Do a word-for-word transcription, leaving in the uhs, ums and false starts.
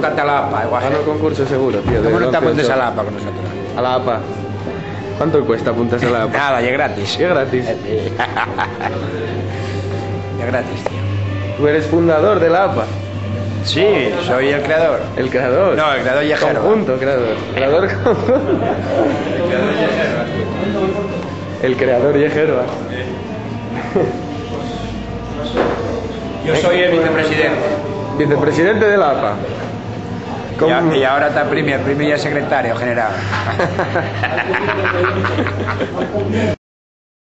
apúntate a la A P A, igual. A los concursos seguro, tío. ¿Cómo no te apuntes a la la A P A con nosotros? A la A P A. ¿Cuánto cuesta apuntarse a la A P A? Nada, y es gratis. Es gratis. Es gratis, tío. Tú eres fundador de la A P A. Sí, soy el creador. El creador. No, el creador y Gerba. Conjunto, creador. Creador conjunto. El creador y Gerba. Yo soy el vicepresidente. Vicepresidente de la A P A. Y, y ahora está Primi, el Primi ya es secretario general.